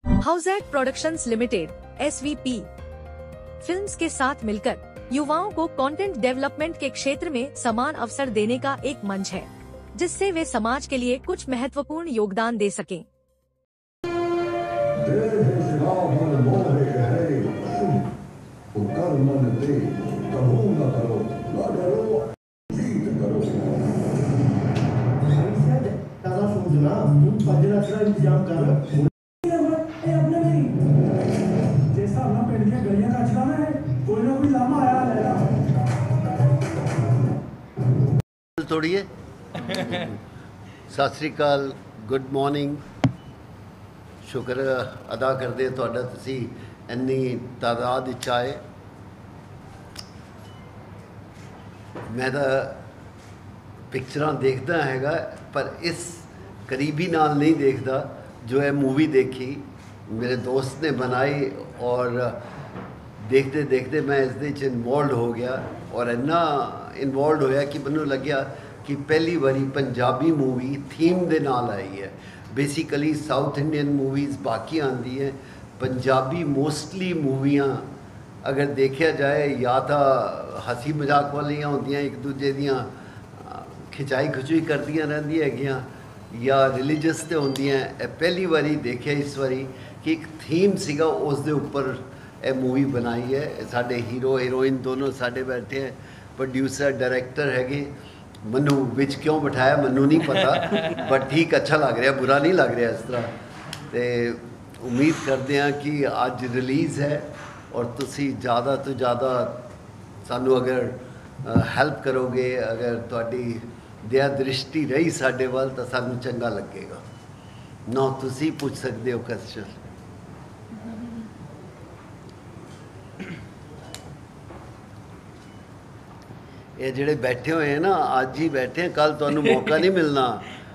हाउसैट productions limited (SVP) films के साथ मिलकर युवाओं को कंटेंट डेवलपमेंट के क्षेत्र में समान अवसर देने का एक मंच है, जिससे वे समाज के लिए कुछ महत्वपूर्ण योगदान दे सकें। तोड़िए। सत श्री अकाल, गुड मॉर्निंग। शुक्र अदा करते तुहाडा तुसी इन्नी तादाद विच आए। मैं तो पिक्चरां देखदा हैगा, पर इस करीबी नाल नहीं देखदा जो है मूवी देखी मेरे दोस्त ने बनाई, और देखते देखते मैं इस दे इन्वॉल्व हो गया, और इन्ना इन्वॉल्व होया कि मैनू लग्या कि पहली बारी पंजाबी मूवी थीम दे नाल आई है। बेसिकली साउथ इंडियन मूवीज़ बाकी आंदी है, पंजाबी मोस्टली मूवियाँ अगर देखा जाए या तो हसी मजाक वालियाँ होंदियां, एक दूजे दियाँ खिंचाई खिचुई करदियां रहंदी हैगियां, या रिलीजियस तो होंदियां। पहली बारी देखा इस बारी कि एक थीम सीगा, उस दे उपर ये मूवी बनाई है। साडे हीरो हीरोइन दोनों साडे बैठे हैं, प्रोड्यूसर डायरैक्टर हैगे। मनु विच क्यों बिठाया मनु नहीं पता, बट ठीक अच्छा लग रहा, बुरा नहीं लग रहा इस तरह। तो उम्मीद करते हैं कि अज रिलीज़ है, और तुसी ज़्यादा तो ज़्यादा सानू अगर हैल्प करोगे, अगर तुहाडी दया दृष्टि रही साडे वाल, तो सानू चंगा लगेगा ना। तुसी पूछ सकते हो क्वेश्चन। ये जिहड़े बैठे हुए हैं ना, अज ही बैठे हैं, कल तुहानू मौका नहीं मिलना।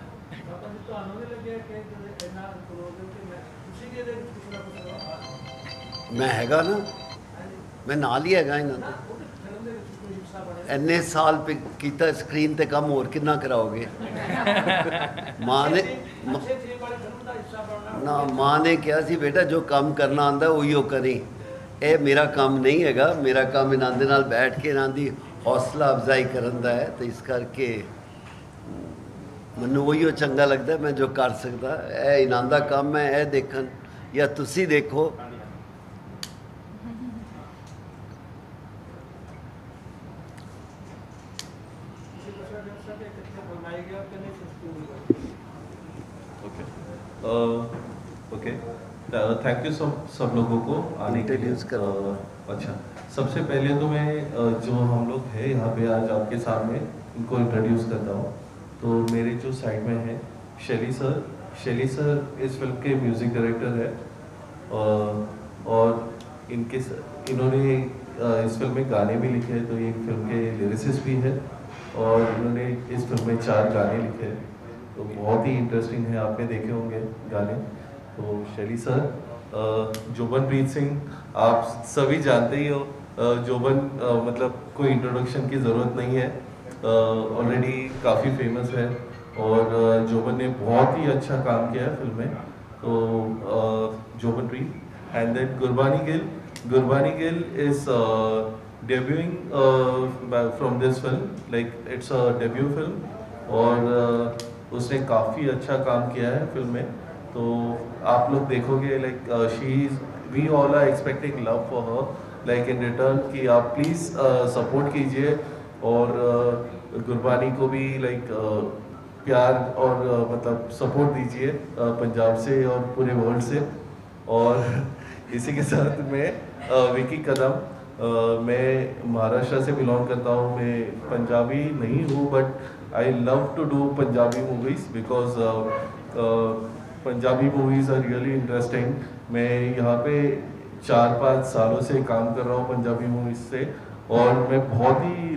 मैं हैगा ना, मैं नाल ही हैगा इन्हां दे। इन्ने साल पे कीता स्क्रीन ते कम, होर कितना कराओगे? माँ ने ना माँ ने कहा सी बेटा जो काम करना आंदा उही करी। ये मेरा काम नहीं हैगा, मेरा काम इन्हां दे नाल बैठ के इन्हां दी हौसला अफजाई करन दा है। तो इस करके मैनू उही चंगा लगता है, मैं जो कर सकदा। ए इन्हां दा काम है, ए देखन या तुसी देखो। ओके, थैंक यू सब लोगों को आने के लिए। अच्छा, सबसे पहले तो मैं जो हम लोग हैं यहाँ पे आज आपके सामने, इनको इंट्रोड्यूस करता हूँ। तो मेरे जो साइड में है शैली सर इस फिल्म के म्यूज़िक डायरेक्टर है, और इन्होंने इस फिल्म में गाने भी लिखे हैं। तो ये फिल्म के लिरिसिस्ट भी है, और इन्होंने इस फिल्म में 4 गाने लिखे हैं। तो बहुत ही इंटरेस्टिंग है, आपने देखे होंगे गाने। तो शैली सर, जोबनप्रीत सिंह आप सभी जानते ही हो। जोबन मतलब कोई इंट्रोडक्शन की ज़रूरत नहीं है, ऑलरेडी काफ़ी फेमस है, और जोबन ने बहुत ही अच्छा काम किया है फिल्म में। तो Jobanpreet, and then Gurbani Gill is debuting from this film, like it's a debut film, और उसने काफ़ी अच्छा काम किया है फिल्म में। तो आप लोग देखोगे, like we all are expecting love for her, like in return कि आप प्लीज़ सपोर्ट कीजिए, और गुरबानी को भी लाइक प्यार और मतलब सपोर्ट दीजिए पंजाब से और पूरे वर्ल्ड से। और इसी के साथ मैं विकी कदम, मैं महाराष्ट्र से बिलोंग करता हूँ। मैं पंजाबी नहीं हूँ, but I love to do Punjabi movies, because Punjabi movies are really interesting. मैं यहाँ पे 4-5 सालों से काम कर रहा हूँ पंजाबी मूवीज़ से, और मैं बहुत ही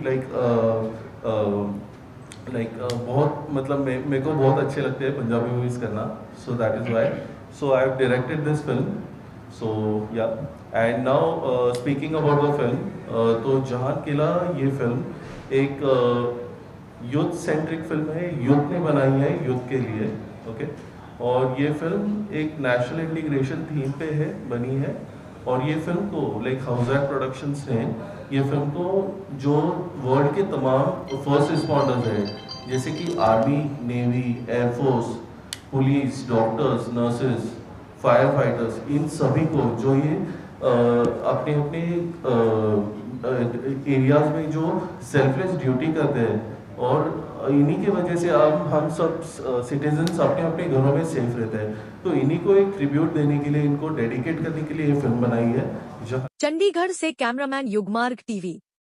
बहुत मतलब मेरे को बहुत अच्छे लगते हैं पंजाबी मूवीज़ करना। So that is why so I have directed this film. So yeah, and now speaking about the film, तो जहान किला ये फिल्म एक यूथ सेंट्रिक फिल्म है, यूथ ने बनाई है यूथ के लिए। ओके, और ये फिल्म एक नेशनल इंटीग्रेशन थीम पे है बनी है। और ये फिल्म को लाइक हाउसैक प्रोडक्शंस ने ये फिल्म को जो वर्ल्ड के तमाम फर्स्ट रिस्पॉन्डर्स हैं जैसे कि army, navy, air force, police, doctors, nurses, firefighters, इन सभी को जो ये अपने अपने एरियाज में जो सेल्फलेस ड्यूटी करते हैं और इन्हीं की वजह से अब हम सब सिटीजन्स अपने अपने घरों में सेफ रहते हैं। तो इन्हीं को एक ट्रिब्यूट देने के लिए, इनको डेडिकेट करने के लिए ये फिल्म बनाई है। चंडीगढ़ से कैमरामैन युगमार्ग टीवी।